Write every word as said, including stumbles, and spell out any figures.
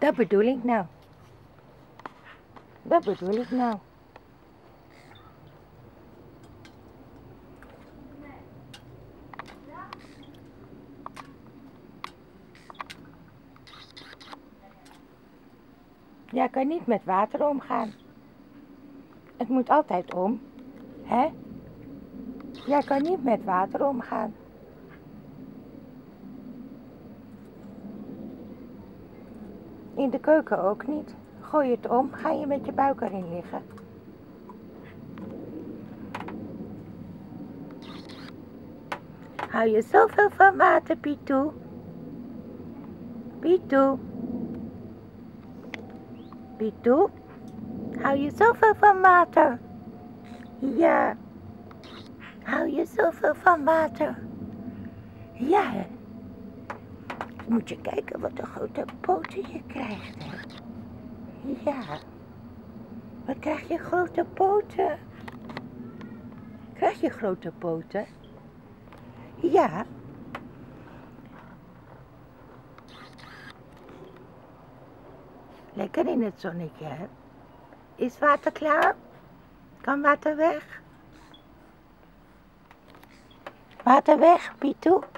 Dat bedoel ik nou. Dat bedoel ik nou. Jij kan niet met water omgaan. Het moet altijd om, hè? Jij kan niet met water omgaan. In de keuken ook niet. Gooi het om, ga je met je buik erin liggen. Hou je zoveel van water, Pietoe? Pietoe? Pietoe? Hou je zoveel van water? Ja. Hou je zoveel van water? Ja. Moet je kijken wat een grote poten je krijgt, hè? Ja. Wat krijg je grote poten? Krijg je grote poten? Ja. Lekker in het zonnetje, hè? Is water klaar? Kan water weg? Water weg, Pietoe?